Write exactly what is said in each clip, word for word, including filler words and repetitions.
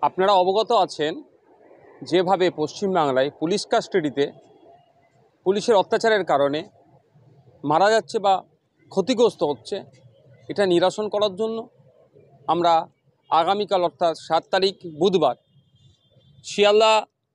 আপনারা অবগত আছেন যেভাবে পশ্চিমবাংলায় পুলিশ কাস্টাডিতে পুলিশের অত্যাচারের কারণে মারা যাচ্ছে বা ক্ষতিগ্রস্ত হচ্ছে, এটা নিরসন করার জন্য আমরা আগামীকাল অর্থাৎ সাত তারিখ বুধবার শিয়ালদা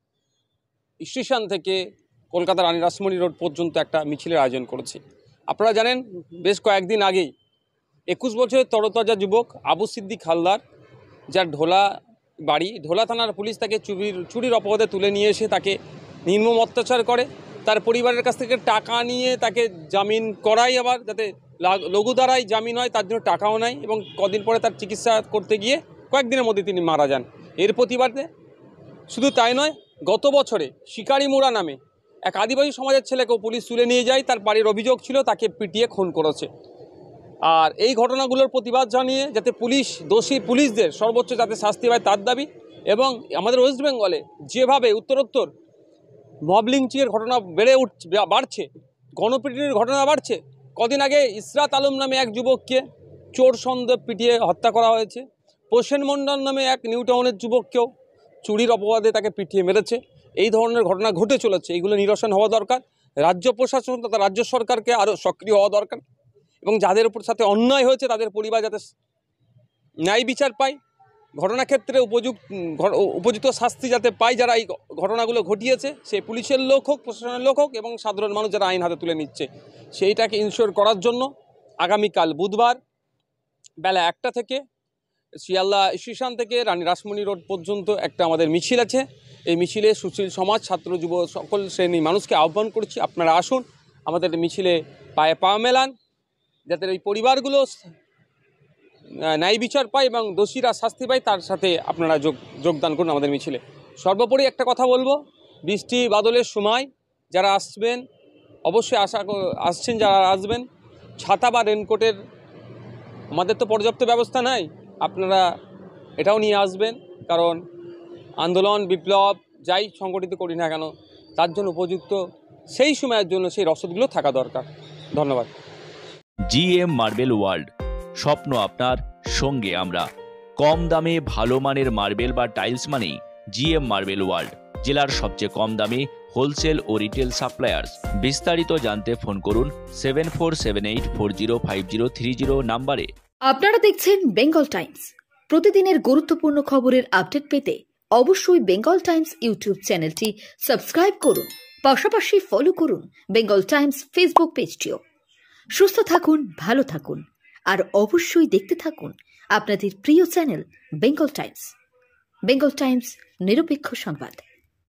স্টেশন থেকে কলকাতার রানী রাসমণি রোড পর্যন্ত একটা মিছিলের আয়োজন করেছি। আপনারা জানেন বেশ কয়েকদিন আগেই একুশ বছরের তরতাজা যুবক আবু সিদ্দিক হালদার, যার ঢোলা বাড়ি, ঢোলা থানার পুলিশ তাকে চুরির চুরির অপরাধে তুলে নিয়ে এসে তাকে নির্মম অত্যাচার করে। তার পরিবারের কাছ থেকে টাকা নিয়ে তাকে জামিন করাই, আবার যাতে লঘু ধারায় জামিন হয় তার জন্য টাকাও নেয়, এবং কদিন পরে তার চিকিৎসা করতে গিয়ে কয়েকদিনের মধ্যে তিনি মারা যান। এর প্রতিবাদে শুধু তাই নয়, গত বছরে শিকারি মুড়া নামে এক আদিবাসী সমাজের ছেলেকেও পুলিশ তুলে নিয়ে যায়। তার বাড়ির অভিযোগ ছিল তাকে পিটিয়ে খুন করেছে। আর এই ঘটনাগুলোর প্রতিবাদ জানিয়ে যাতে পুলিশ দোষী পুলিশদের সর্বোচ্চ যাতে শাস্তি পায় তার দাবি, এবং আমাদের ওয়েস্ট বেঙ্গলে যেভাবে উত্তরোত্তর মব লিঞ্চিংয়ের ঘটনা বেড়ে উঠছে বাড়ছে, গণপিটুনির ঘটনা বাড়ছে। কদিন আগে ইসরাত আলম নামে এক যুবককে চোর সন্দেহে পিটিয়ে হত্যা করা হয়েছে। প্রসেন মণ্ডল নামে এক নিউ টাউনের যুবককেও চুরির অপবাদে তাকে পিটিয়ে মেরেছে। এই ধরনের ঘটনা ঘটে চলেছে। এইগুলো নিরসন হওয়া দরকার। রাজ্য প্রশাসন তথা রাজ্য সরকারকে আরও সক্রিয় হওয়া দরকার, এবং যাদের উপর সাথে অন্যায় হয়েছে তাদের পরিবার যাতে ন্যায় বিচার পায়, ঘটনাক্ষেত্রে উপযুক্ত উপযুক্ত শাস্তি যাতে পায় যারা এই ঘটনাগুলো ঘটিয়েছে, সে পুলিশের লোক হোক, প্রশাসনের লোক হোক, এবং সাধারণ মানুষ যারা আইন হাতে তুলে নিচ্ছে, সেইটাকে ইনশিওর করার জন্য আগামীকাল বুধবার বেলা একটা থেকে শিয়ালদা স্টেশন থেকে রানী রাসমণি রোড পর্যন্ত একটা আমাদের মিছিল আছে। এই মিছিলে সুশীল সমাজ, ছাত্র, যুব সকল শ্রেণীর মানুষকে আহ্বান করছি, আপনারা আসুন, আমাদের মিছিলে পায়ে পা মেলান, যাতে এই পরিবারগুলো ন্যায় বিচার পায় এবং দোষীরা শাস্তি পায়, তার সাথে আপনারা যোগ যোগদান করুন আমাদের মিছিলে। সর্বোপরি একটা কথা বলবো, বৃষ্টি বাদলের সময় যারা আসবেন, অবশ্যই আশা আসছেন যারা আসবেন, ছাতা বা রেনকোটের আমাদের তো পর্যাপ্ত ব্যবস্থা নাই, আপনারা এটাও নিয়ে আসবেন, কারণ আন্দোলন বিপ্লব যাই সংগঠিত করি না কেন তার জন্য উপযুক্ত সেই সময়ের জন্য সেই রসদগুলো থাকা দরকার। ধন্যবাদ। জিএম মার্বেল ওয়ার্ল্ড, স্বপ্ন আপনার, সঙ্গে আমরা। কম দামে ভালো মানের মার্বেল বা টাইলস মানেই জিএম মার্বেল ওয়ার্ল্ড, জেলার সবচেয়ে কম দামে হোলসেল ও রিটেল সাপ্লায়ার্স। বিস্তারিত জানতে ফোন করুন seven four seven eight four zero five zero three zero নাম্বারে। আপনারা দেখছেন বেঙ্গল টাইমস। প্রতিদিনের গুরুত্বপূর্ণ খবরের আপডেট পেতে অবশ্যই বেঙ্গল টাইমস ইউটিউব চ্যানেলটি সাবস্ক্রাইব করুন, পাশাপাশি ফলো করুন বেঙ্গল টাইমস ফেসবুক পেজটিও। সুস্থ থাকুন, ভালো থাকুন, আর অবশ্যই দেখতে থাকুন আপনাদের প্রিয় channel Bengal Times. Bengal Times, নিরপেক্ষ সংবাদ।